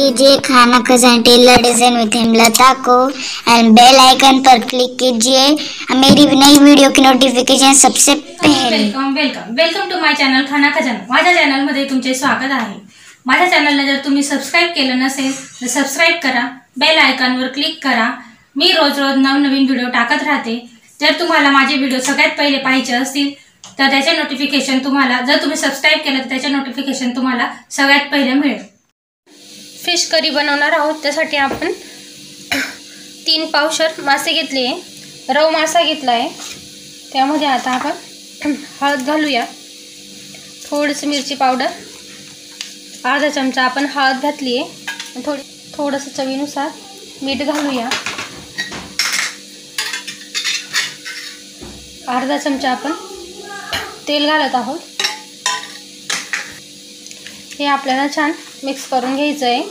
कीजिए खाना खजाना टेलर डिजाइन विद हेमलता को एंड बेल आइकन पर क्लिक कीजिए मेरी नई वीडियो की नोटिफिकेशन सबसे पहले। वेलकम टू माय चॅनल खाना खजाना। माझ्या चॅनलमध्ये तुमचे स्वागत आहे। माझ्या चॅनलला जर तुम्ही सबस्क्राइब केलं नसेल तर सबस्क्राइब करा, बेल आयकॉनवर क्लिक करा। मी रोज नवनवीन व्हिडिओ टाकत राहते। जर तुम्हाला माझे व्हिडिओ सगळ्यात पहिले पाहायचे असतील तर त्याचे नोटिफिकेशन तुम्हाला, जर तुम्ही सबस्क्राइब केलं तर त्याचे नोटिफिकेशन तुम्हाला सगळ्यात पहिले मिळेल। फिश करी बनवणार आहोत। त्यासाठी आपण 3 पावशर मासे घेतले, रव मासा घेतला आहे। त्यामध्ये आता आपण हळद घालूया, थोडीशी मिरची पावडर, अर्धा चमचा आपण हळद घातली आहे, थोडंसं चवीनुसार मीठ घालूया, अर्धा चमचा आपण तेल घालत आहोत। हे आपल्याला छान मिक्स करून घ्यायचं आहे।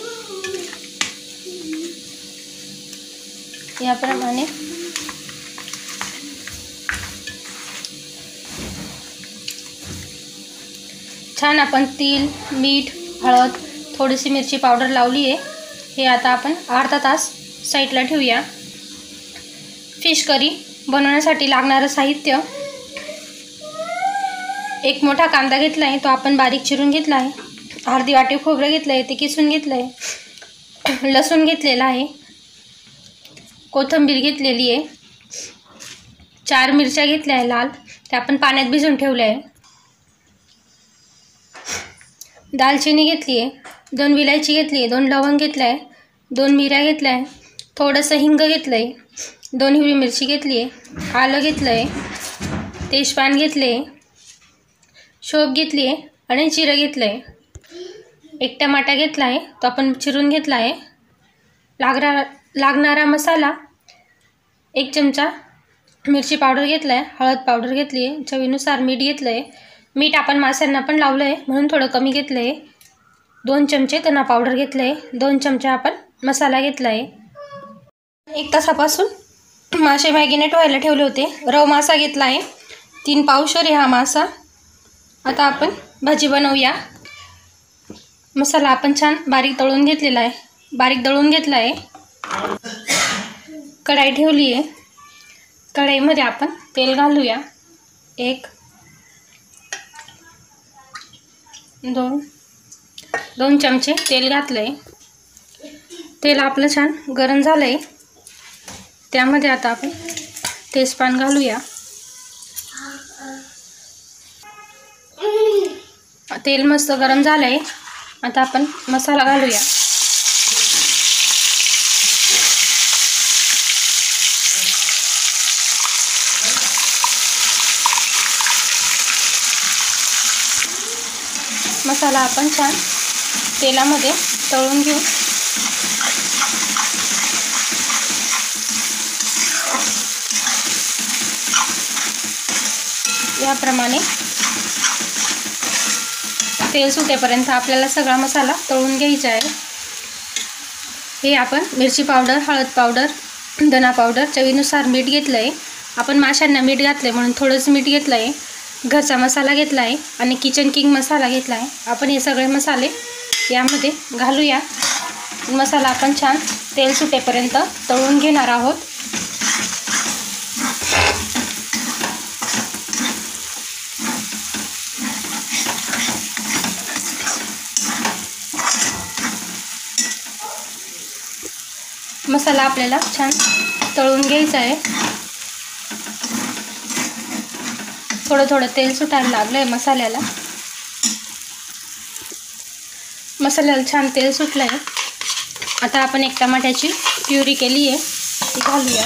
याप्रमाणे छान आपण तीळ, मीठ, हळद, थोडीशी मिरची पावडर लावली आहे। हे आता आपण अर्धा तास साईडला ठेवूया। फिश करी बनवण्यासाठी लागणारं साहित्य: एक मोठा कांदा घेतला आहे, तो आपण बारीक चिरून घेतला आहे। अर्धी वाटी खोबरं घेतलं आहे, ते किसून घेतलं आहे। लसूण घेतलेला आहे, कोथिंबीर घेतलेली आहे, 4 मिरच्या घेतल्या आहे लाल, त्या आपण पाण्यात भिजवून ठेवल्या आहे। दालचिनी घेतली आहे, 2 विलायची घेतली आहे, 2 लवंग घेतल्या आहे, 2 मिऱ्या घेतल्या आहे, थोडंसं हिंग घेतलं आहे, 2 हिरवी मिरची घेतली आहे, आलं घेतलं आहे, तेजपान घेतले आहे, शोभ घेतली आहे आणि जिरं घेतलं आहे। 1 टमाटा घेतला आहे, तो आपण चिरून घेतला आहे। लागणारा मसाला: 1 चमचा मिरची पावडर घेतला आहे, हळद पावडर घेतली आहे, चवीनुसार मीठ घेतलं आहे। मीठ आपण माशांना पण लावलं आहे म्हणून थोडं कमी घेतलं आहे। 2 चमचे धना पावडर घेतलं आहे, 2 चमचे आपण मसाला घेतला आहे। 1 तासापासून मासे मॅगिनेट व्हायला ठेवले होते। रव मासा घेतला आहे, 3 पावशर आहे हा मासा। आता आपण भाजी बनवूया। मसाला आपण छान बारीक दळून घेतलेला आहे, बारीक दळून घेतला आहे। कढाई ठेवली आहे, कढाईमध्ये आपण तेल घालूया। 1 2 चमचे तेल घातलं आहे। तेल आपलं छान गरम झालं आहे, त्यामध्ये आता आपण तेजपान घालूया। तेल मस्त गरम झालं आहे, आता आपण मसाला घालूया। मसाला आपण छान तेलामध्ये तळून घेऊ। याप्रमाणे तेल सुटेपर्यंत आपल्याला सगळा मसाला तळून घ्यायचा आहे। हे आपण मिरची पावडर, हळद पावडर, धना पावडर, चवीनुसार मीठ घेतलं आहे। आपण माशांना मीठ घातलं आहे म्हणून थोडंसं मीठ घेतलं आहे, घरचा मसाला घेतला आहे आणि किचन किंग मसाला घेतला आहे। आपण हे सगळे मसाले यामध्ये घालूया। मसाला आपण छान तेल सुटेपर्यंत तळून घेणार आहोत। मसाला आपल्याला छान तळून घ्यायचा आहे। थोडं तेल सुटायला लागलं आहे मसाल्याला। मसाल्याला छान तेल सुटलं आहे। आता आपण 1 टमाट्याची प्युरी केली आहे, ती घालूया।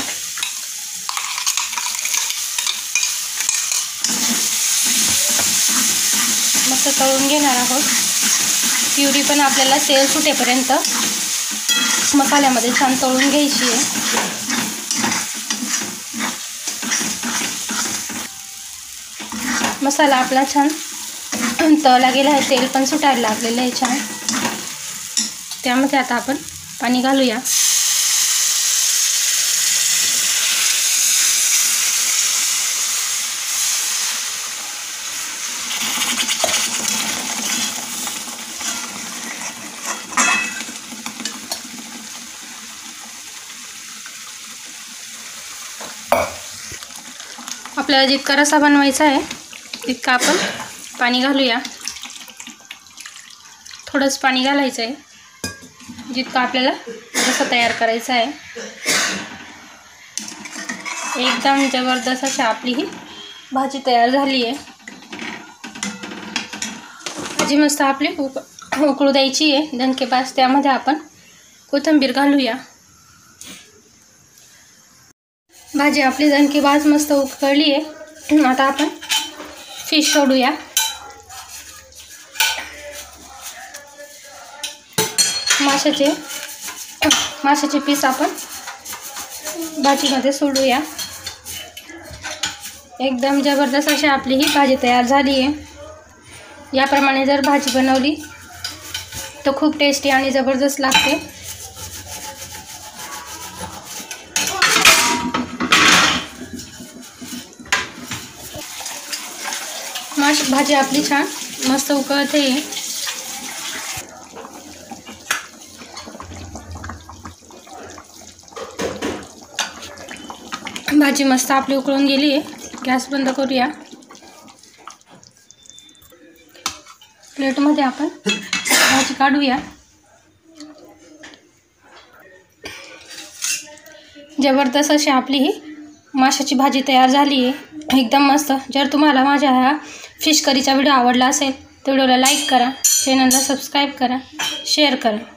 मस्त तळून घेणार आहोत। प्युरी पण आपल्याला तेल सुटेपर्यंत मसाल्यामध्ये छान तळून घ्यायची आहे। मसाला आपला छान तळला गेला आहे, तेल पण सुटायला लागलेलं आहे छान। त्यामध्ये आता आपण पाणी घालूया। आपल्याला जितका रस्सा बनवायचा आहे तितका आपण पाणी घालूया। थोडंच पाणी घालायचं आहे जितका आपल्याला रस्सा तयार करायचा आहे। एकदम जबरदस्त अशी आपली ही भाजी तयार झाली आहे। भाजी मस्त आपली उकळू द्यायची आहे दणकेबाज। त्यामध्ये आपण कोथिंबीर घालूया। भाजी आपली दणकेबाज मस्त उकळली आहे। आता आपण फिश सोडूया। माशाचे पीस आपण भाजीमध्ये सोडूया। एकदम जबरदस्त अशी आपली ही भाजी तयार झाली आहे। याप्रमाणे जर भाजी बनवली तर खूप टेस्टी आणि जबरदस्त लागते। भाजी आपली छान मस्त उकळते। भाजी मस्त आपली उकळून गेली आहे। गॅस बंद करूया। प्लेटमध्ये आपण भाजी काढूया। जबरदस्त अशी आपली ही माशाची भाजी तयार झाली आहे। एकदम मस्त। जर तुम्हाला माझ्या ह्या फिश करीचा व्हिडिओ आवडला असेल तर व्हिडिओला लाईक करा, चॅनलला सबस्क्राईब करा, शेअर करा।